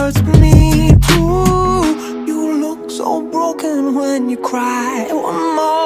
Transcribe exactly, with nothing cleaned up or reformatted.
hurts me too. You look so broken when you cry. One more